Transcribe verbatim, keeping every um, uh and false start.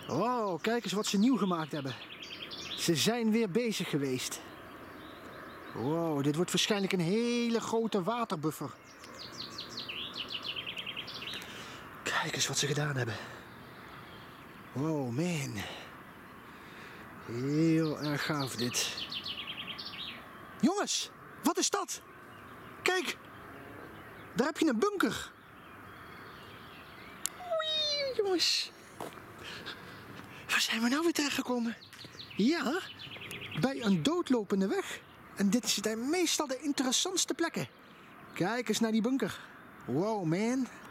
Wow, kijk eens wat ze nieuw gemaakt hebben. Ze zijn weer bezig geweest. Wow, dit wordt waarschijnlijk een hele grote waterbuffer. Kijk eens wat ze gedaan hebben. Wow, man. Heel erg gaaf dit. Jongens, wat is dat? Kijk, daar heb je een bunker. Oei, jongens. Waar zijn we nou weer terechtgekomen? Ja, bij een doodlopende weg. En dit zijn meestal de interessantste plekken. Kijk eens naar die bunker. Wow, man.